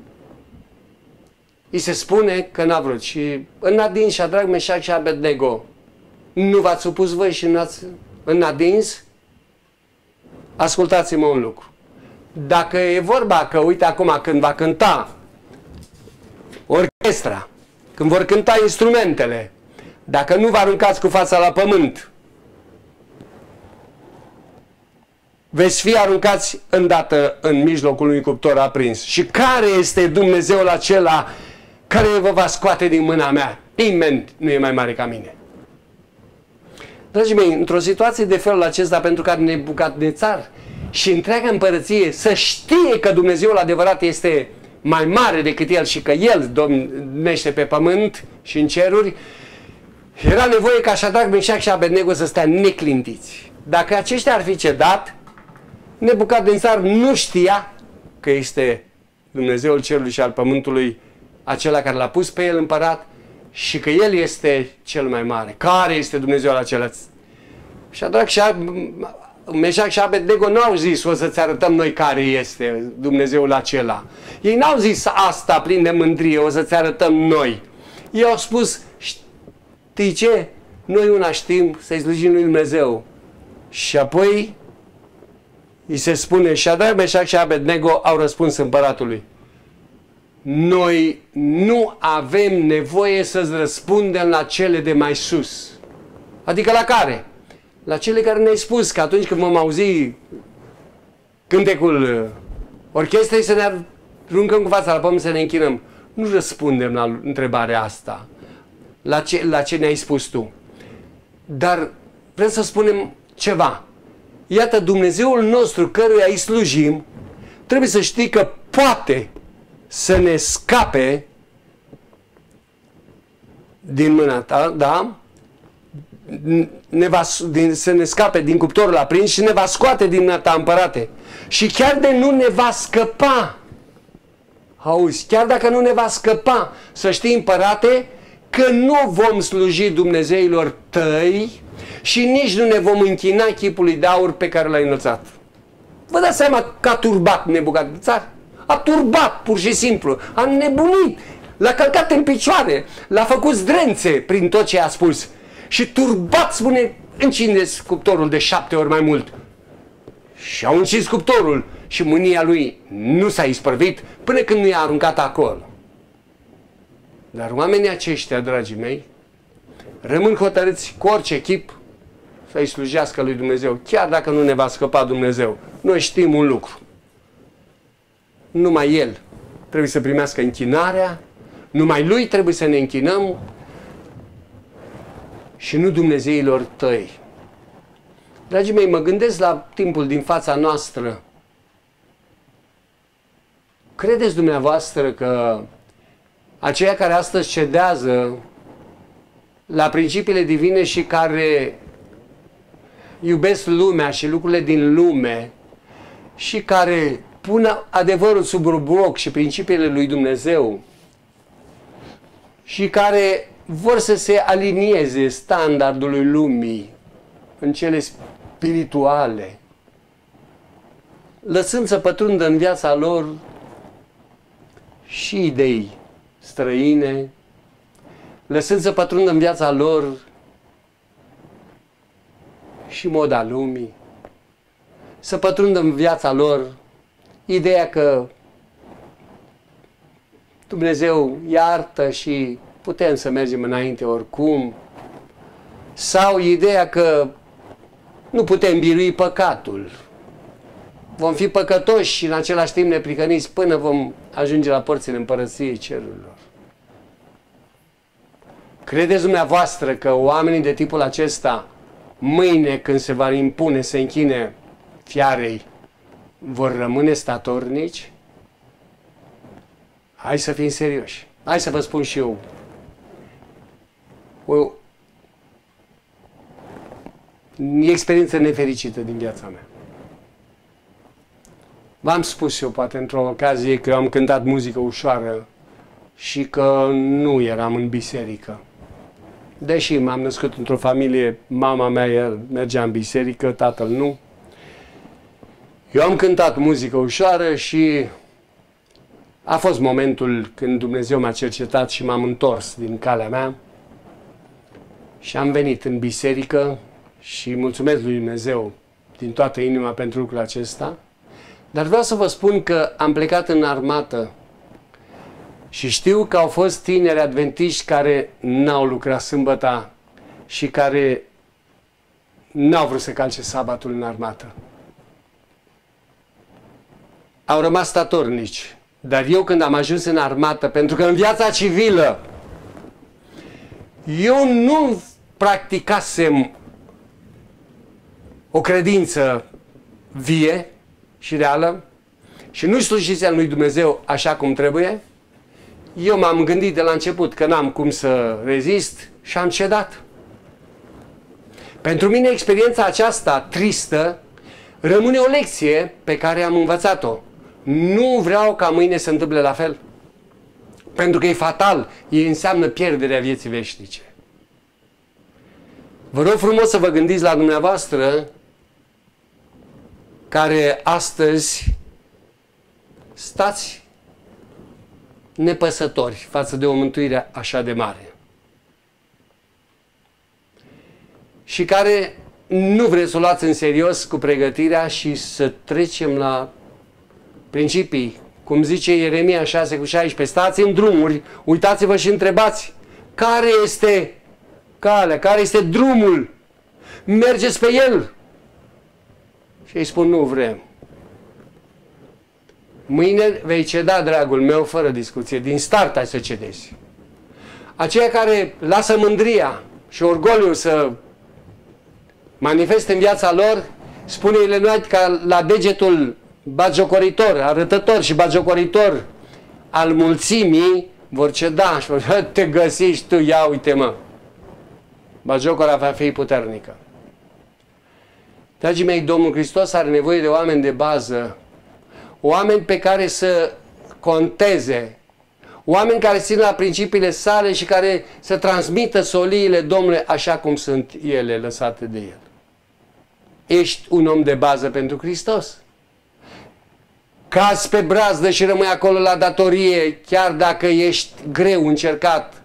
Îi se spune că n-a vrut. Și în adins Șadrac, Meșac și Abednego, nu v-ați supus voi și n-ați în adins? Ascultați-mă un lucru. Dacă e vorba că, uite acum, când va cânta orchestra, când vor cânta instrumentele, dacă nu vă aruncați cu fața la pământ, veți fi aruncați îndată în mijlocul unui cuptor aprins. Și care este Dumnezeul acela care vă va scoate din mâna mea? Nimeni nu e mai mare ca mine. Dragii mei, într-o situație de felul acesta, pentru ca Nebucadnețar și întreaga împărăție să știe că Dumnezeul adevărat este mai mare decât el și că el domnește pe pământ și în ceruri, era nevoie ca Șadrac, Meșac și Abednego să stea neclintiți. Dacă aceștia ar fi cedat, Nebucadnețar nu știa că este Dumnezeul cerului și al pământului, acela care l-a pus pe el împărat, și că el este cel mai mare. Care este Dumnezeul acela? Șadrac și Meșac și Abednego n-au zis: o să-ți arătăm noi care este Dumnezeul acela. Ei n-au zis asta plin de mândrie: o să-ți arătăm noi. Ei au spus: știi ce? Noi una știm, să-i slujim lui Dumnezeu. Și apoi îi se spune: Șadrac, Meșac și Abednego au răspuns împăratului: noi nu avem nevoie să-ți răspundem la cele de mai sus. Adică la care? La cele care ne-ai spus că atunci când vom auzi cântecul orchestrei să ne aruncăm cu fața la pământ, să ne închinăm. Nu răspundem la întrebarea asta, la ce ne-ai spus tu. Dar vrem să spunem ceva. Iată, Dumnezeul nostru căruia îi slujim trebuie să știi că poate să ne scape din mâna ta, da? Să ne scape din cuptorul aprins și ne va scoate din mâna ta, împărate. Și chiar de nu ne va scăpa, auzi, chiar dacă nu ne va scăpa, să știi, împărate, că nu vom sluji Dumnezeilor tăi și nici nu ne vom închina chipului de aur pe care l-ai înălțat. Vă dați seama că a turbat Nebucadnețar? A turbat, pur și simplu. A nebunit. L-a călcat în picioare. L-a făcut zdrențe prin tot ce a spus. Și turbat spune: încindeți cuptorul de 7 ori mai mult. Și au încins cuptorul și mânia lui nu s-a isprăvit până când nu i-a aruncat acolo. Dar oamenii aceștia, dragii mei, rămân hotărâți cu orice chip să-i slujească lui Dumnezeu, chiar dacă nu ne va scăpa Dumnezeu. Noi știm un lucru. Numai El trebuie să primească închinarea, numai Lui trebuie să ne închinăm și nu dumnezeilor tăi. Dragii mei, mă gândesc la timpul din fața noastră. Credeți dumneavoastră că aceia care astăzi cedează la principiile divine și care iubesc lumea și lucrurile din lume și care pun adevărul sub robroc și principiile lui Dumnezeu și care vor să se alinieze standardului lumii în cele spirituale, lăsând să pătrundă în viața lor și idei străine, lăsând să pătrundă în viața lor și moda lumii, să pătrundă în viața lor ideea că Dumnezeu iartă și putem să mergem înainte oricum, sau ideea că nu putem birui păcatul. Vom fi păcătoși și în același timp neprihăniți până vom ajunge la porțile împărăției cerurilor. Credeți dumneavoastră că oamenii de tipul acesta, mâine când se va impune să închine fiarei, vor rămâne statornici? Hai să fim serioși. Hai să vă spun și eu. O experiență nefericită din viața mea. V-am spus eu, poate într-o ocazie, că eu am cântat muzică ușoară și că nu eram în biserică. Deși m-am născut într-o familie, mama mea mergea în biserică, tatăl nu. Eu am cântat muzică ușoară și a fost momentul când Dumnezeu m-a cercetat și m-am întors din calea mea și am venit în biserică și mulțumesc lui Dumnezeu din toată inima pentru lucrul acesta. Dar vreau să vă spun că am plecat în armată și știu că au fost tineri adventiști care n-au lucrat sâmbăta și care n-au vrut să calce sabatul în armată. Au rămas statornici. Dar eu când am ajuns în armată, pentru că în viața civilă eu nu practicasem o credință vie și reală și nu slujisem lui Dumnezeu așa cum trebuie, eu m-am gândit de la început că n-am cum să rezist și am cedat. Pentru mine experiența aceasta tristă rămâne o lecție pe care am învățat-o. Nu vreau ca mâine să întâmple la fel. Pentru că e fatal, înseamnă pierderea vieții veșnice. Vă rog frumos să vă gândiți la dumneavoastră care astăzi stați nepăsători față de o mântuire așa de mare. Și care nu vreți să o luați în serios cu pregătirea și să trecem la principii. Cum zice Ieremia 6:16, stați în drumuri, uitați-vă și întrebați care este calea, care este drumul, mergeți pe el. Și îi spun, nu vrem. Mâine vei ceda, dragul meu, fără discuție, din start ai să cedezi. Aceia care lasă mândria și orgoliul să manifeste în viața lor, spune Ellen White ca la degetul batjocoritor, arătător și batjocoritor al mulțimii vor ceda și vor te găsești tu, ia uite-mă. Batjocora va fi puternică. Dragii mei, Domnul Hristos are nevoie de oameni de bază, oameni pe care să conteze, oameni care țin la principiile sale și care să transmită soliile Domnului așa cum sunt ele lăsate de El. Ești un om de bază pentru Hristos. Cazi pe brazdă și rămâi acolo la datorie, chiar dacă ești greu încercat.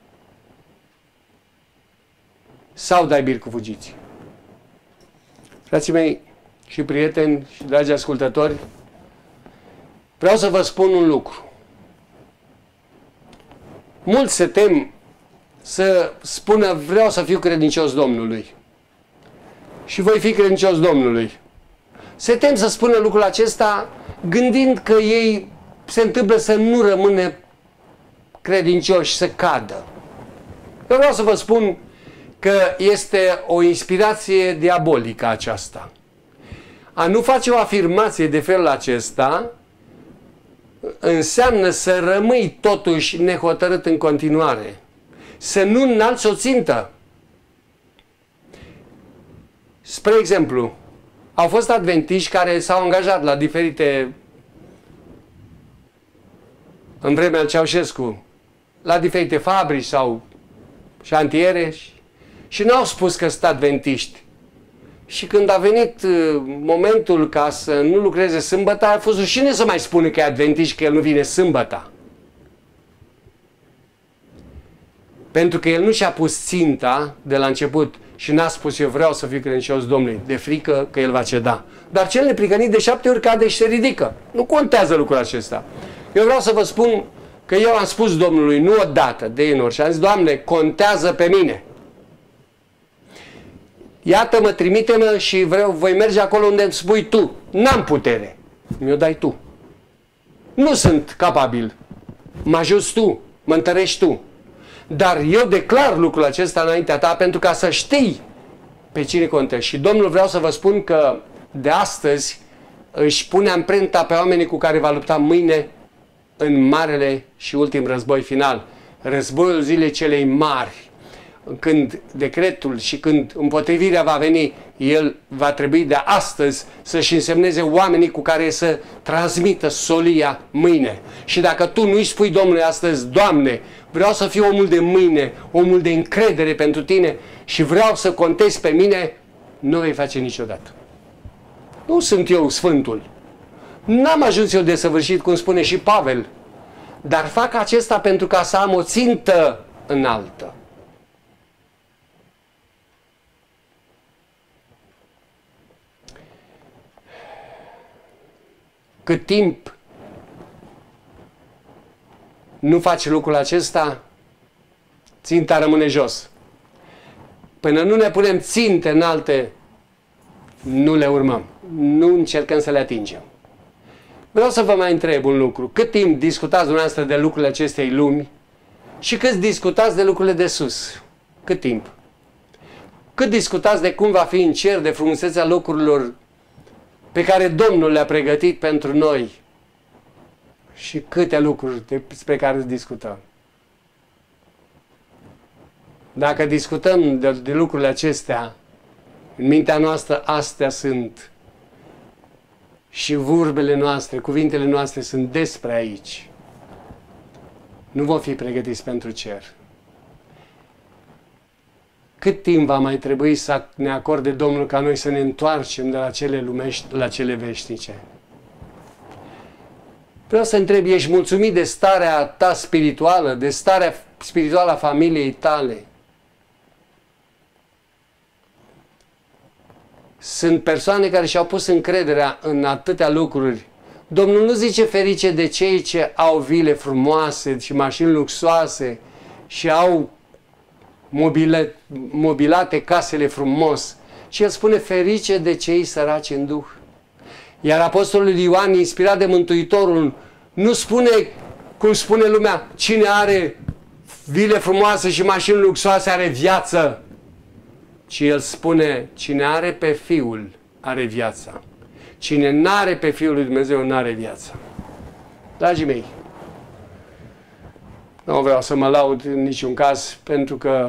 Sau dai bir cu fugiți. Frații mei și prieteni și dragi ascultători, vreau să vă spun un lucru. Mulți se tem să spună vreau să fiu credincios Domnului și voi fi credincios Domnului. Se tem să spună lucrul acesta gândind că ei se întâmplă să nu rămână credincioși, să cadă. Eu vreau să vă spun că este o inspirație diabolică aceasta. A nu face o afirmație de felul acesta înseamnă să rămâi totuși nehotărât în continuare. Să nu înalți o țintă. Spre exemplu, au fost adventiști care s-au angajat la diferite, în vremea lui Ceaușescu, la diferite fabrici sau șantiere și n-au spus că sunt adventiști. Și când a venit momentul ca să nu lucreze sâmbătă, a fost rușine să mai spună că e adventist, că el nu vine sâmbătă. Pentru că el nu și-a pus ținta de la început și n-a spus eu vreau să fiu credincios Domnului, de frică că el va ceda. Dar cel neprihănit de 7 ori cade și se ridică. Nu contează lucrul acesta. Eu vreau să vă spun că eu am spus Domnului, nu odată, de în ori, și am zis, Doamne, contează pe mine. Iată-mă, trimite-mă și voi merge acolo unde îmi spui tu. N-am putere. Mi-o dai tu. Nu sunt capabil. Mă ajuți tu. Mă întărești tu. Dar eu declar lucrul acesta înaintea ta pentru ca să știi pe cine contești. Și Domnul, vreau să vă spun că de astăzi își pune amprenta pe oamenii cu care va lupta mâine în marele și ultim război final. Războiul zilei celei mari. Când decretul și când împotrivirea va veni, el va trebui de astăzi să-și însemneze oamenii cu care să transmită solia mâine. Și dacă tu nu-i spui Domnului astăzi, Doamne, vreau să fiu omul de mâine, omul de încredere pentru tine și vreau să contezi pe mine, nu vei face niciodată. Nu sunt eu Sfântul. N-am ajuns eu desăvârșit, cum spune și Pavel, dar fac acesta pentru ca să am o țintă înaltă. Cât timp nu faci lucrul acesta, ținta rămâne jos. Până nu ne punem ținte înalte, nu le urmăm. Nu încercăm să le atingem. Vreau să vă mai întreb un lucru. Cât timp discutați dumneavoastră de lucrurile acestei lumi și cât discutați de lucrurile de sus? Cât timp? Cât discutați de cum va fi în cer, de frumusețea locurilor pe care Domnul le-a pregătit pentru noi și câte lucruri despre care discutăm. Dacă discutăm de lucrurile acestea, în mintea noastră astea sunt și vorbele noastre, cuvintele noastre sunt despre aici. Nu vom fi pregătiți pentru cer. Cât timp va mai trebui să ne acorde Domnul ca noi să ne întoarcem de la cele lumești la cele veșnice? Vreau să întreb, ești mulțumit de starea ta spirituală, de starea spirituală a familiei tale? Sunt persoane care și-au pus încrederea în atâtea lucruri. Domnul nu zice ferice de cei ce au vile frumoase și mașini luxoase și au mobilate casele frumos, ci el spune ferice de cei săraci în duh. Iar apostolul Ioan, inspirat de Mântuitorul, nu spune cum spune lumea, cine are vile frumoase și mașini luxoase are viață, ci el spune, cine are pe Fiul are viața. Cine n-are pe Fiul lui Dumnezeu n-are viața. Dragii mei, nu vreau să mă laud în niciun caz, pentru că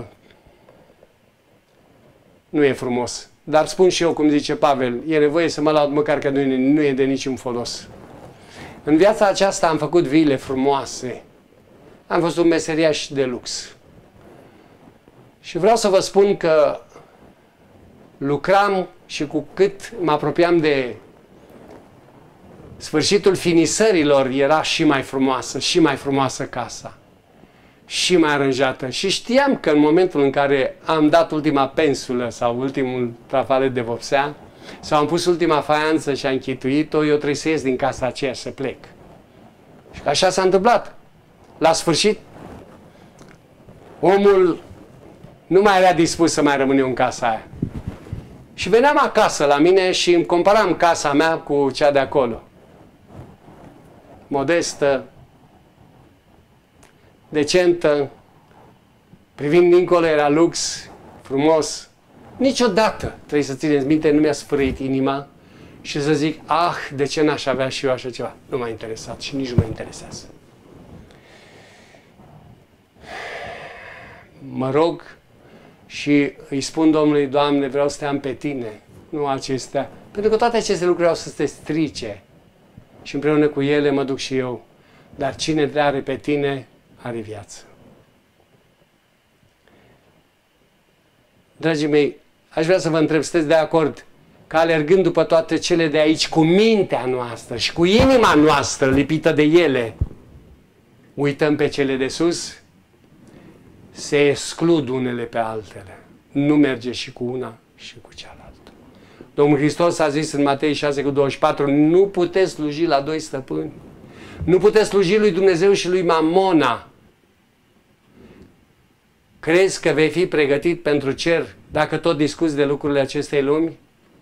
nu e frumos. Dar spun și eu, cum zice Pavel, e nevoie să mă laud măcar că nu e de niciun folos. În viața aceasta am făcut vile frumoase. Am fost un meseriaș de lux. Și vreau să vă spun că lucram și cu cât mă apropiam de sfârșitul finisărilor, era și mai frumoasă casa. Și mai aranjată. Și știam că în momentul în care am dat ultima pensulă sau ultimul trafalet de vopsea, sau am pus ultima faianță și am închituit-o, eu trebuie să ies din casa aceea să plec. Și că așa s-a întâmplat. La sfârșit, omul nu mai era dispus să mai rămâne în casa aia. Și veneam acasă la mine și îmi comparam casa mea cu cea de acolo. Modestă, decentă, privind dincolo era lux, frumos. Niciodată, trebuie să țineți minte, nu mi-a sfârâit inima și să zic, de ce n-aș avea și eu așa ceva? Nu m-a interesat și nici nu mă interesează. Mă rog și îi spun Domnului, Doamne, vreau să te am pe Tine, nu acestea. Pentru că toate aceste lucruri au să te strice și împreună cu ele mă duc și eu. Dar cine te are pe Tine, are viață. Dragii mei, aș vrea să vă întreb, sunteți de acord că alergând după toate cele de aici, cu mintea noastră și cu inima noastră lipită de ele, uităm pe cele de sus? Se exclud unele pe altele. Nu merge și cu una și cu cealaltă. Domnul Hristos a zis în Matei 6,24, nu puteți sluji la doi stăpâni. Nu puteți sluji lui Dumnezeu și lui Mamona. Crezi că vei fi pregătit pentru cer dacă tot discuți de lucrurile acestei lumi?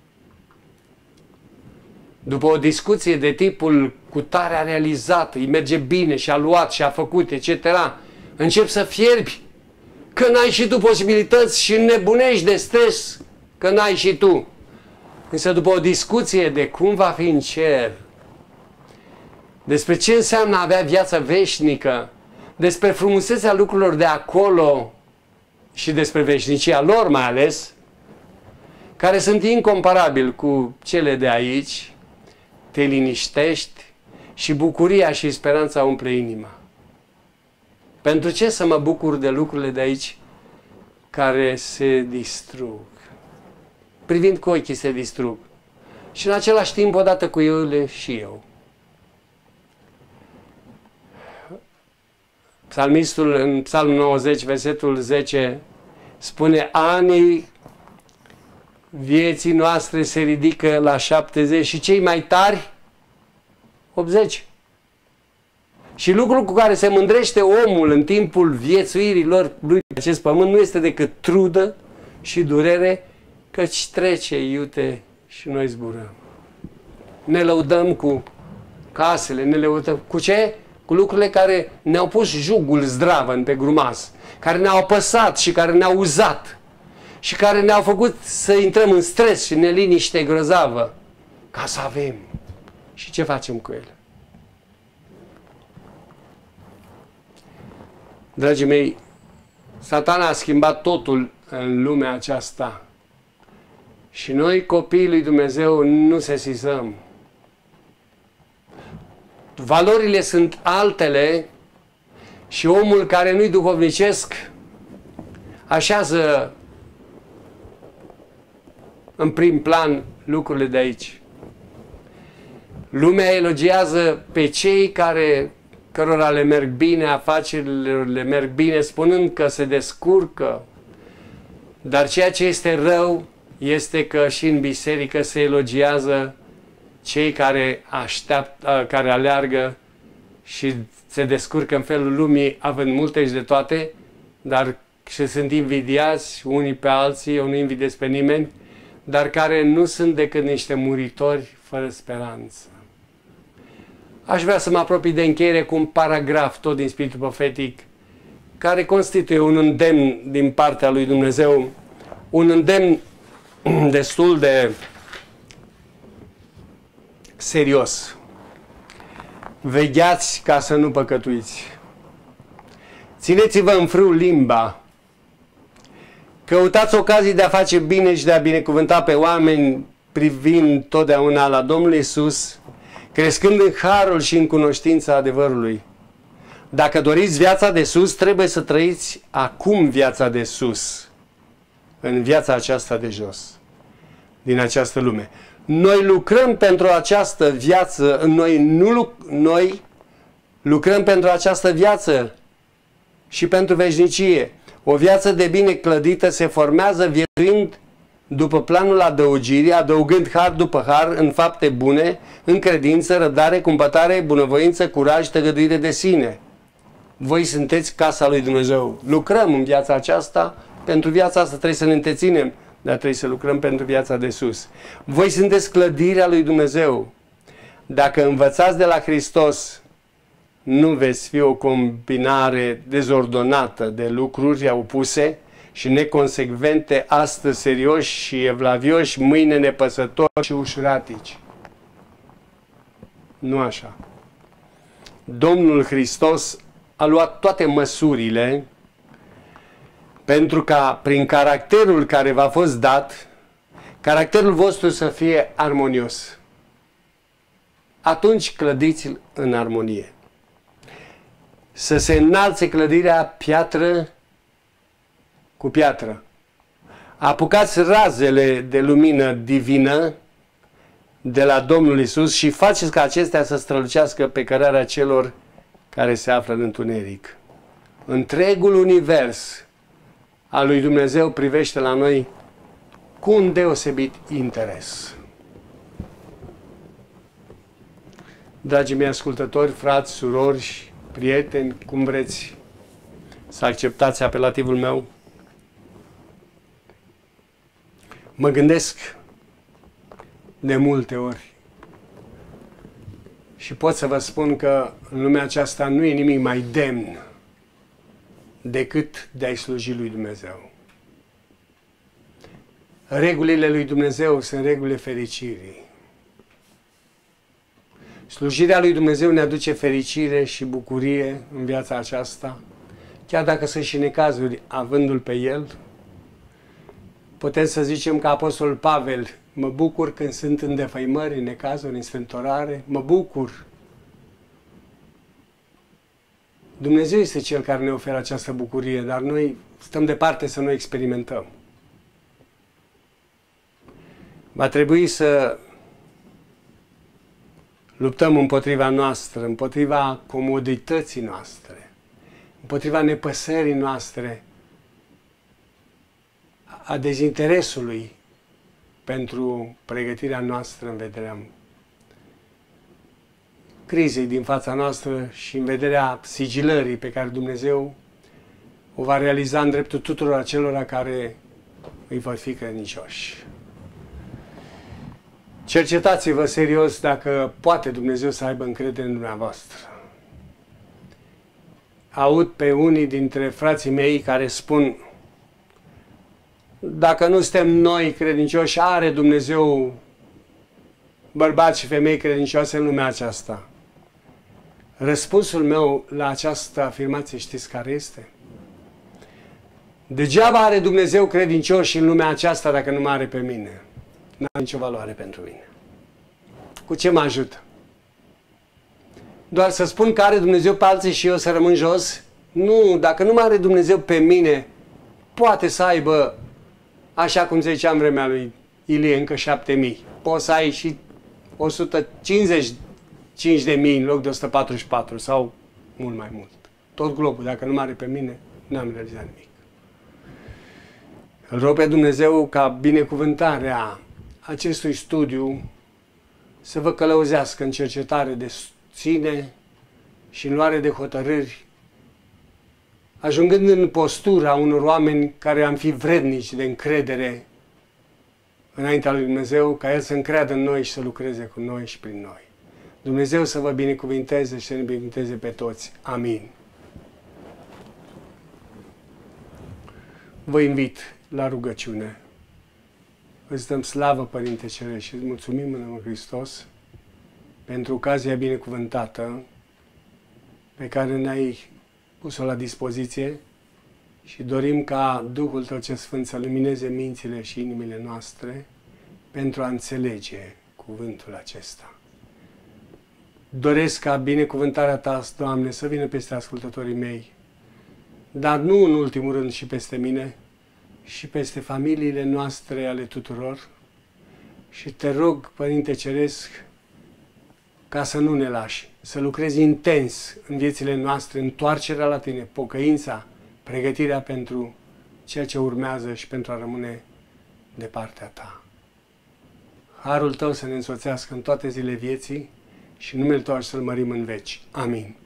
După o discuție de tipul cu tare a realizat, îi merge bine și a luat și a făcut, etc., începi să fierbi că n-ai și tu posibilități și nebunești de stres că n-ai și tu. Însă după o discuție de cum va fi în cer, despre ce înseamnă a avea viața veșnică, despre frumusețea lucrurilor de acolo și despre veșnicia lor mai ales, care sunt incomparabili cu cele de aici, te liniștești și bucuria și speranța umple inima. Pentru ce să mă bucur de lucrurile de aici care se distrug? Privind cu ochii se distrug. Și în același timp, odată cu ele și eu. Psalmistul în Psalmul 90, versetul 10, spune, anii vieții noastre se ridică la 70 și cei mai tari 80. Și lucrul cu care se mândrește omul în timpul viețuirilor lui pe acest pământ nu este decât trudă și durere, căci trece iute și noi zburăm. Ne lăudăm cu casele, ne lăudăm cu ce? Cu lucrurile care ne-au pus jugul zdravăn pe grumaz, care ne-au apăsat și care ne-au uzat și care ne-au făcut să intrăm în stres și neliniște grozavă ca să avem. Și ce facem cu ele? Dragii mei, Satana a schimbat totul în lumea aceasta și noi, copiii lui Dumnezeu, nu sesizăm. Valorile sunt altele și omul care nu-i duhovnicesc așează în prim plan lucrurile de aici. Lumea elogiază pe cei cărora le merg bine, afacerile le merg bine, spunând că se descurcă. Dar ceea ce este rău este că și în biserică se elogiază cei care care aleargă și se descurcă în felul lumii, având multe și de toate, dar și sunt invidiați unii pe alții, eu nu invidiez pe nimeni, dar care nu sunt decât niște muritori fără speranță. Aș vrea să mă apropii de încheiere cu un paragraf tot din Spiritul Profetic, care constituie un îndemn din partea lui Dumnezeu, un îndemn destul de serios. Vegheați ca să nu păcătuiți. Țineți-vă în frâu limba. Căutați ocazii de a face bine și de a binecuvânta pe oameni, privind totdeauna la Domnul Iisus, crescând în harul și în cunoștința adevărului. Dacă doriți viața de sus, trebuie să trăiți acum viața de sus, în viața aceasta de jos, din această lume. Noi lucrăm pentru această viață, noi lucrăm pentru această viață și pentru veșnicie. O viață de bine clădită se formează viețuind după planul adăugirii, adăugând har după har în fapte bune, în credință, răbdare, cumpătare, bunăvoință, curaj, tăgăduire de sine. Voi sunteți casa lui Dumnezeu. Lucrăm în viața aceasta, pentru viața asta trebuie să ne întreținem, dar trebuie să lucrăm pentru viața de sus. Voi sunteți clădirea lui Dumnezeu. Dacă învățați de la Hristos, nu veți fi o combinare dezordonată de lucruri opuse și neconsecvente, astăzi serioși și evlavioși, mâine nepăsători și ușuratici. Nu așa. Domnul Hristos a luat toate măsurile pentru ca, prin caracterul care v-a fost dat, caracterul vostru să fie armonios. Atunci clădiți-l în armonie. Să se înalțe clădirea piatră cu piatră. Apucați razele de lumină divină de la Domnul Iisus și faceți ca acestea să strălucească pe cărarea celor care se află în întuneric. Întregul univers al lui Dumnezeu privește la noi cu un deosebit interes. Dragii mei ascultători, frați, surori, prieteni, cum vreți să acceptați apelativul meu, mă gândesc de multe ori și pot să vă spun că în lumea aceasta nu e nimic mai demn decât de a-i sluji lui Dumnezeu. Regulile lui Dumnezeu sunt regulile fericirii. Slujirea lui Dumnezeu ne aduce fericire și bucurie în viața aceasta, chiar dacă sunt și necazuri avându-L pe El. Putem să zicem că Apostolul Pavel: mă bucur când sunt în defăimări, în necazuri, în sfântorare, mă bucur. Dumnezeu este Cel care ne oferă această bucurie, dar noi stăm departe să nu experimentăm. Va trebui să luptăm împotriva noastră, împotriva comodității noastre, împotriva nepăsării noastre, a dezinteresului pentru pregătirea noastră în vederea crizei din fața noastră și în vederea sigilării pe care Dumnezeu o va realiza în dreptul tuturor acelora care îi vor fi credincioși. Cercetați-vă serios dacă poate Dumnezeu să aibă încredere în dumneavoastră. Aud pe unii dintre frații mei care spun: dacă nu suntem noi credincioși, are Dumnezeu bărbați și femei credincioase în lumea aceasta. Răspunsul meu la această afirmație știți care este? Degeaba are Dumnezeu credincioși în lumea aceasta dacă nu mă are pe mine. N-are nicio valoare pentru mine. Cu ce mă ajută? Doar să spun că are Dumnezeu pe alții și eu să rămân jos? Nu, dacă nu mă are Dumnezeu pe mine, poate să aibă, așa cum ziceam vremea lui Ilie, încă 7.000. Poți să ai și 155.000 în loc de 144 sau mult mai mult. Tot globul, dacă nu mă are pe mine, n-am realizat nimic. Îl rog pe Dumnezeu ca binecuvântarea acestui studiu să vă călăuzească în cercetare de sine și în luare de hotărâri, ajungând în postura unor oameni care am fi vrednici de încredere înaintea lui Dumnezeu, ca El să încreadă în noi și să lucreze cu noi și prin noi. Dumnezeu să vă binecuvinteze și să ne binecuvinteze pe toți. Amin. Vă invit la rugăciune. Îți dăm slavă, Părinte Cerești, și îți mulțumim în numele Hristos pentru ocazia binecuvântată pe care ne-ai pus-o la dispoziție și dorim ca Duhul Tău cel Sfânt să lumineze mințile și inimile noastre pentru a înțelege cuvântul acesta. Doresc ca binecuvântarea Ta, Doamne, să vină peste ascultătorii mei, dar nu în ultimul rând și peste mine, și peste familiile noastre ale tuturor. Și Te rog, Părinte Ceresc, ca să nu ne lași, să lucrezi intens în viețile noastre, întoarcerea la Tine, pocăința, pregătirea pentru ceea ce urmează și pentru a rămâne de partea Ta. Harul Tău să ne însoțească în toate zilele vieții și numele Tău să-L mărim în veci. Amin.